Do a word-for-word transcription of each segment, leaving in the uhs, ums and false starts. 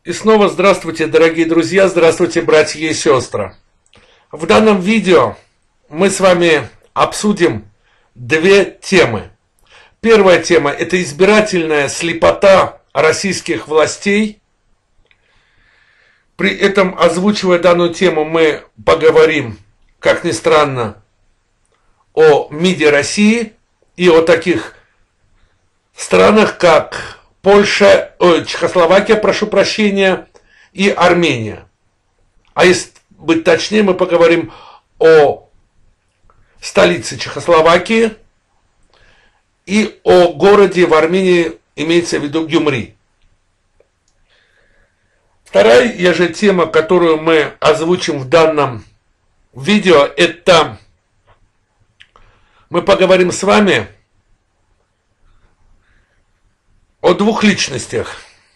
И снова здравствуйте, дорогие друзья, здравствуйте, братья и сестры. В данном видео мы с вами обсудим две темы. Первая тема – это избирательная слепота российских властей. При этом, озвучивая данную тему, мы поговорим, как ни странно, о МИДе России и о таких странах, как Польша, ой, Чехословакия, прошу прощения, и Армения. А если быть точнее, мы поговорим о столице Чехословакии и о городе в Армении, имеется в виду Гюмри. Вторая же тема, которую мы озвучим в данном видео, это мы поговорим с вами о двух личностях.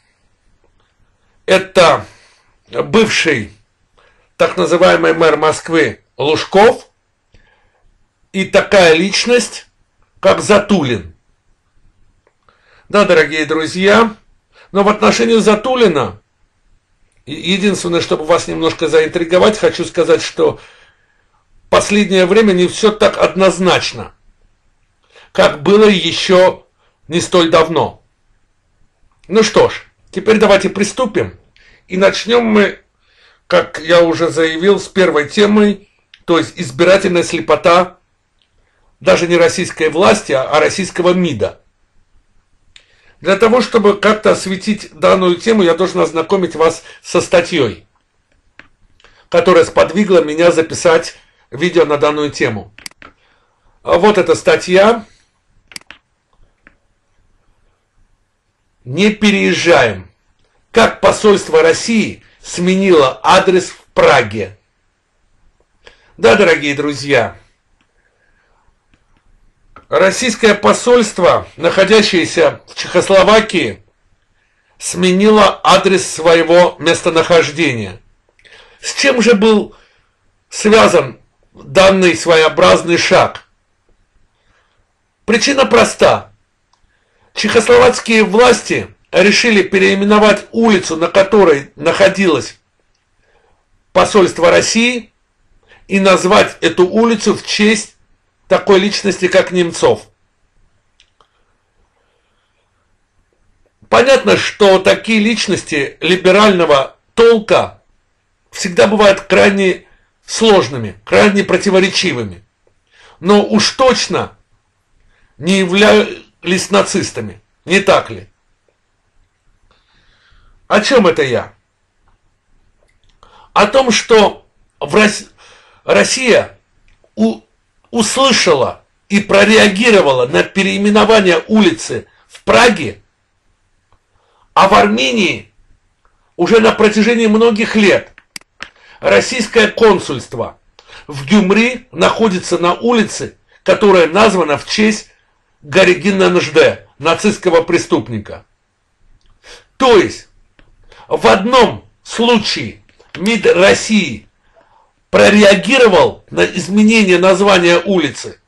Это бывший так называемый мэр Москвы Лужков и такая личность, как Затулин. Да, дорогие друзья, но в отношении Затулина, единственное, чтобы вас немножко заинтриговать, хочу сказать, что в последнее время не все так однозначно, как было еще не столь давно. Ну что ж, теперь давайте приступим. И начнем мы, как я уже заявил, с первой темы, то есть избирательная слепота даже не российской власти, а российского МИДа. Для того, чтобы как-то осветить данную тему, я должен ознакомить вас со статьей, которая сподвигла меня записать видео на данную тему. Вот эта статья. Не переезжаем. Как посольство России сменило адрес в Праге. Да, дорогие друзья, российское посольство, находящееся в Чехословакии, сменило адрес своего местонахождения. С чем же был связан данный своеобразный шаг? Причина проста. Чехословацкие власти решили переименовать улицу, на которой находилось посольство России, и назвать эту улицу в честь такой личности, как Немцов. Понятно, что такие личности либерального толка всегда бывают крайне сложными, крайне противоречивыми, но уж точно не являются нацистами, не так ли? О чем это я? О том, что в России Россия у, услышала и прореагировала на переименование улицы в Праге, а в Армении уже на протяжении многих лет российское консульство в Гюмри находится на улице, которая названа в честь Гаригина Нжде, нацистского преступника. То есть, в одном случае МИД России прореагировал на изменение названия улицы.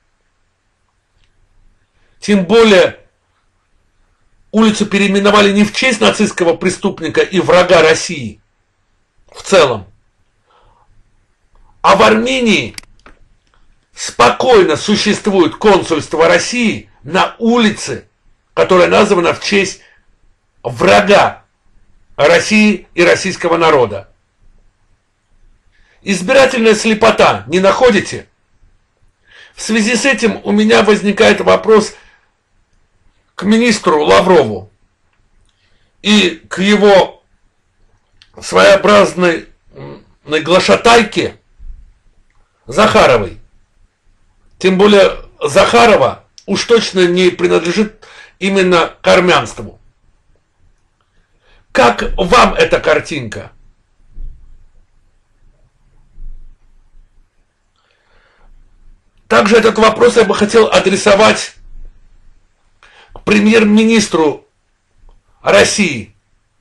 Тем более, улицу переименовали не в честь нацистского преступника и врага России в целом, а в Армении спокойно существует консульство России на улице, которая названа в честь врага России и российского народа. Избирательная слепота, не находите? В связи с этим у меня возникает вопрос к министру Лаврову и к его своеобразной глашатайке Захаровой. Тем более Захарова уж точно не принадлежит именно к армянству. Как вам эта картинка? Также этот вопрос я бы хотел адресовать к премьер-министру России,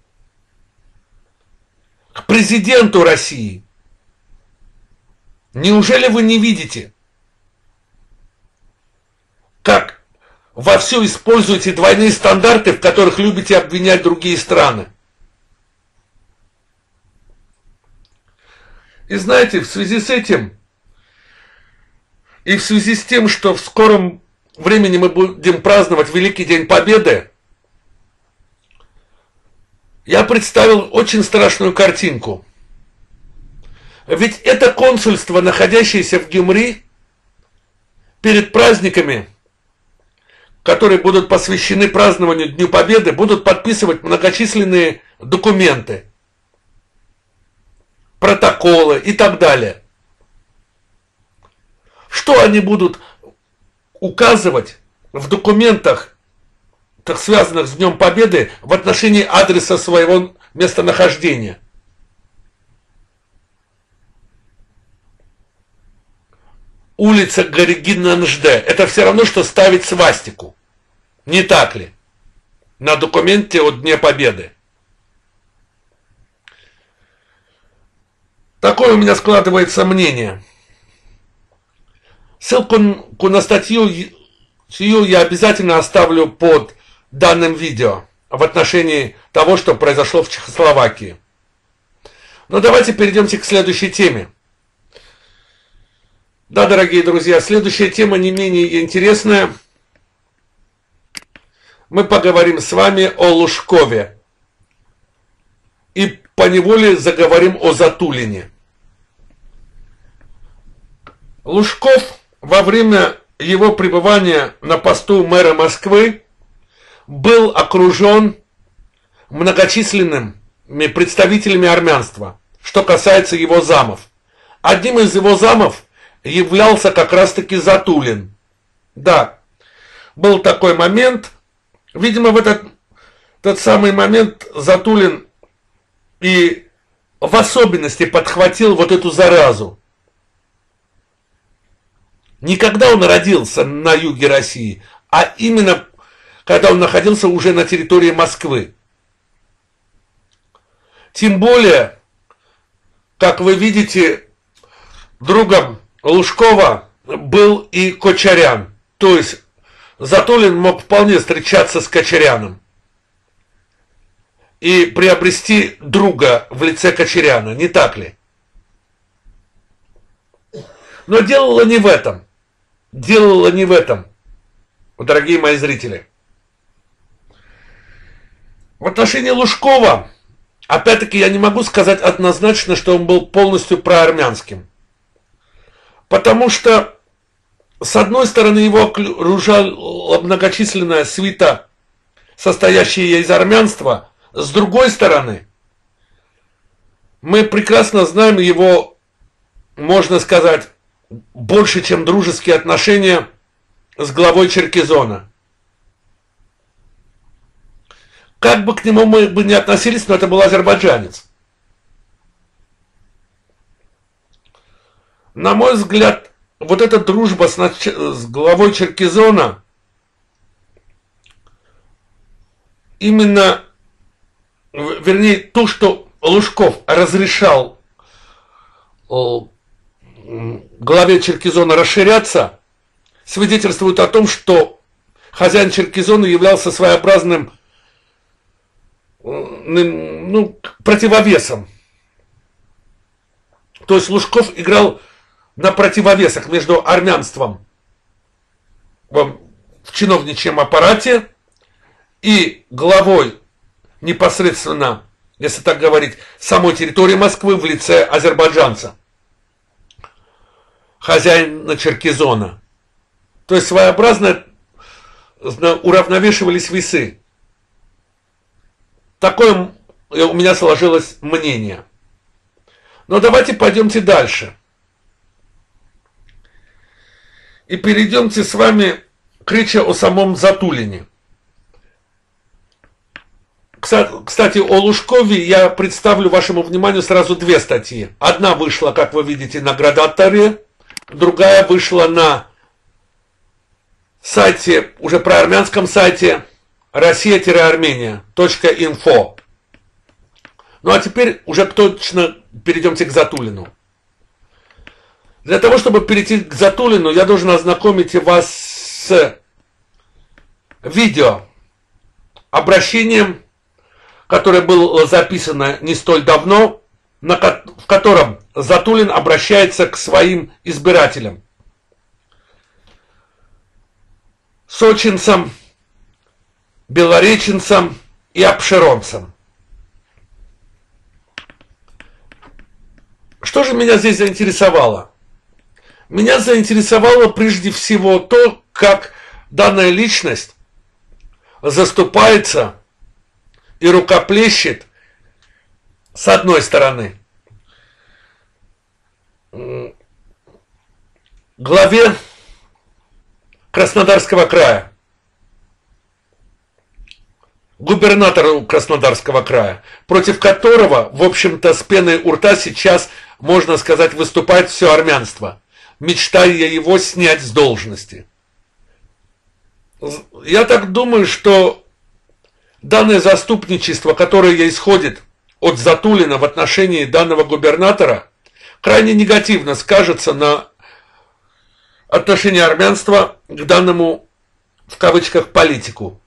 к президенту России. Неужели вы не видите, как вовсю используете двойные стандарты, в которых любите обвинять другие страны? И знаете, в связи с этим, и в связи с тем, что в скором времени мы будем праздновать Великий День Победы, я представил очень страшную картинку. Ведь это консульство, находящееся в Гюмри, перед праздниками, которые будут посвящены празднованию Дню Победы, будут подписывать многочисленные документы, протоколы и так далее. Что они будут указывать в документах, так связанных с Днем Победы, в отношении адреса своего местонахождения? Улица Гаригин-Нанжде. Это все равно, что ставить свастику. Не так ли? На документе о Дне Победы. Такое у меня складывается мнение. Ссылку на статью я обязательно оставлю под данным видео в отношении того, что произошло в Чехословакии. Но давайте перейдемте к следующей теме. Да, дорогие друзья, следующая тема не менее интересная. Мы поговорим с вами о Лужкове. И поневоле заговорим о Затулине. Лужков во время его пребывания на посту мэра Москвы был окружен многочисленными представителями армянства, что касается его замов. Одним из его замов являлся как раз-таки Затулин. Да, был такой момент. Видимо, в этот, тот самый момент Затулин и в особенности подхватил вот эту заразу. Не когда он родился на юге России, а именно когда он находился уже на территории Москвы. Тем более, как вы видите, другом Лужкова был и Кочарян. То есть Затулин мог вполне встречаться с Кочаряном и приобрести друга в лице Кочаряна, не так ли? Но дело не в этом. Дело не в этом, дорогие мои зрители. В отношении Лужкова, опять-таки, я не могу сказать однозначно, что он был полностью проармянским. Потому что, с одной стороны, его окружала многочисленная свита, состоящая из армянства. С другой стороны, мы прекрасно знаем его, можно сказать, больше, чем дружеские отношения с главой Черкизона. Как бы к нему мы бы не относились, но это был азербайджанец. На мой взгляд, вот эта дружба с, с главой Черкизона именно, вернее, то, что Лужков разрешал главе Черкизона расширяться, свидетельствует о том, что хозяин Черкизона являлся своеобразным ну, противовесом. То есть Лужков играл на противовесах между армянством в чиновничьем аппарате и главой непосредственно, если так говорить, самой территории Москвы в лице азербайджанца, хозяина Черкизона. То есть своеобразно уравновешивались весы. Такое у меня сложилось мнение. Но давайте пойдемте дальше. И перейдемте с вами к речи о самом Затулине. Кстати, о Лужкове я представлю вашему вниманию сразу две статьи. Одна вышла, как вы видите, на Градаторе, другая вышла на сайте, уже проармянском сайте россия-армения точка инфо. Ну а теперь уже точно перейдемте к Затулину. Для того, чтобы перейти к Затулину, я должен ознакомить вас с видео, обращением, которое было записано не столь давно в котором Затулин обращается к своим избирателям, сочинцам, белореченцам и обширонцам. Что же меня здесь заинтересовало? Меня заинтересовало прежде всего то, как данная личность заступается и рукоплещет, с одной стороны, главе Краснодарского края, губернатору Краснодарского края, против которого, в общем-то, с пеной у рта сейчас, можно сказать, выступает все армянство, мечтая его снять с должности. Я так думаю, что данное заступничество, которое исходит от Затулина в отношении данного губернатора, крайне негативно скажется на отношении армянства к данному, в кавычках, политику.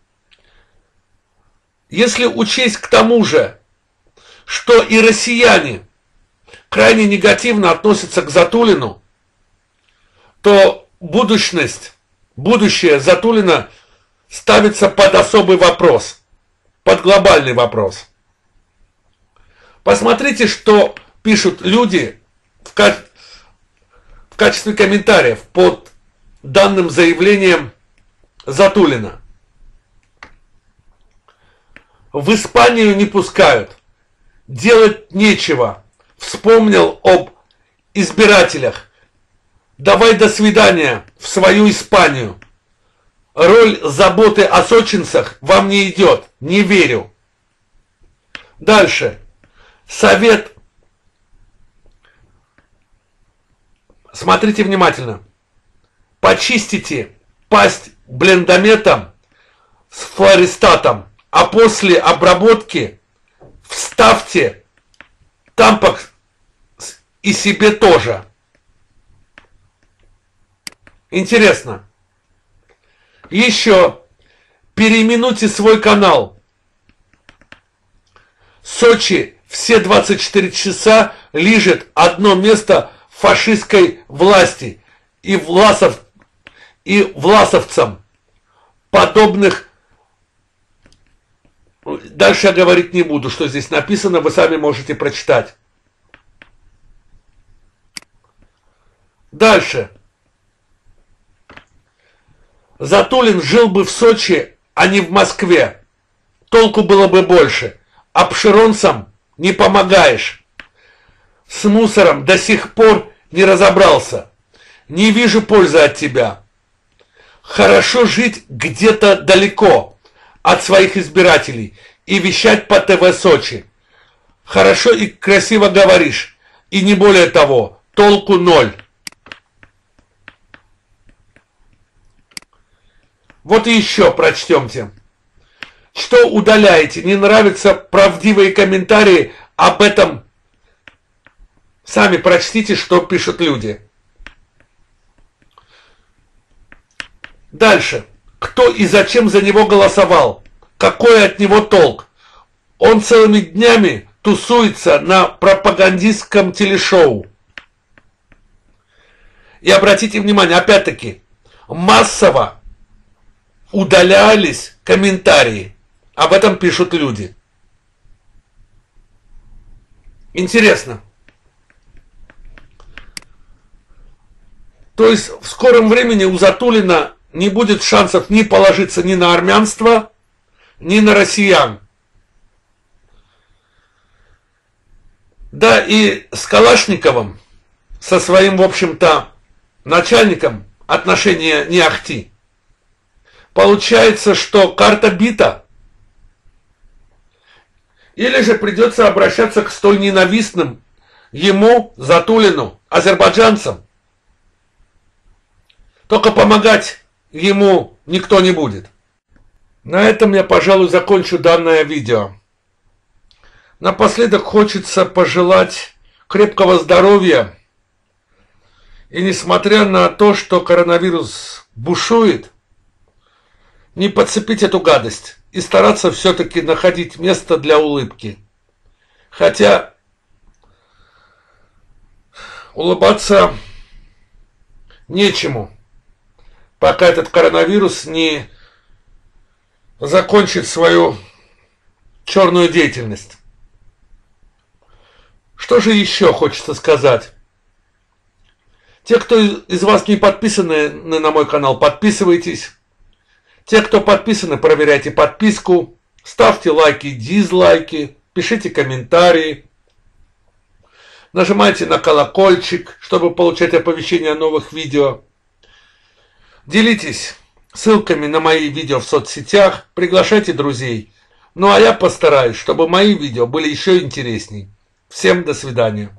Если учесть к тому же, что и россияне крайне негативно относятся к Затулину, то будущность, будущее Затулина ставится под особый вопрос, под глобальный вопрос. Посмотрите, что пишут люди в, ка в качестве комментариев под данным заявлением Затулина. В Испанию не пускают, делать нечего, вспомнил об избирателях, давай до свидания в свою Испанию, роль заботы о сочинцах вам не идет, не верю. Дальше. Совет. Смотрите внимательно. Почистите пасть блендометом с флористатом, а после обработки вставьте тампокс и себе тоже. Интересно. Еще переименуйте свой канал. Сочи все двадцать четыре часа лижет одно место фашистской власти и, власов, и власовцам подобных. Дальше я говорить не буду, что здесь написано, вы сами можете прочитать. Дальше. Затулин жил бы в Сочи, а не в Москве. Толку было бы больше. Обширонцам не помогаешь. С мусором до сих пор не разобрался. Не вижу пользы от тебя. Хорошо жить где-то далеко от своих избирателей и вещать по ТВ Сочи. Хорошо и красиво говоришь, и не более того, толку ноль. Вот и еще прочтемте. Что удаляете? Не нравятся правдивые комментарии об этом? Сами прочтите, что пишут люди. Дальше. Кто и зачем за него голосовал? Какой от него толк? Он целыми днями тусуется на пропагандистском телешоу. И обратите внимание, опять-таки, массово удалялись комментарии. Об этом пишут люди. Интересно. То есть в скором времени у Затулина не будет шансов ни положиться ни на армянство, ни на россиян. Да и с Калашниковым, со своим, в общем-то, начальником отношения не ахти. Получается, что карта бита. Или же придется обращаться к столь ненавистным ему, Затулину, азербайджанцам. Только помогать ему никто не будет. На этом я, пожалуй, закончу данное видео. Напоследок хочется пожелать крепкого здоровья. И несмотря на то, что коронавирус бушует, не подцепить эту гадость и стараться все-таки находить место для улыбки. Хотя улыбаться нечему, пока этот коронавирус не закончит свою черную деятельность. Что же еще хочется сказать? Те, кто из вас не подписаны на мой канал, подписывайтесь. Те, кто подписаны, проверяйте подписку. Ставьте лайки, дизлайки, пишите комментарии. Нажимайте на колокольчик, чтобы получать оповещения о новых видео. Делитесь ссылками на мои видео в соцсетях, приглашайте друзей. Ну а я постараюсь, чтобы мои видео были еще интересней. Всем до свидания.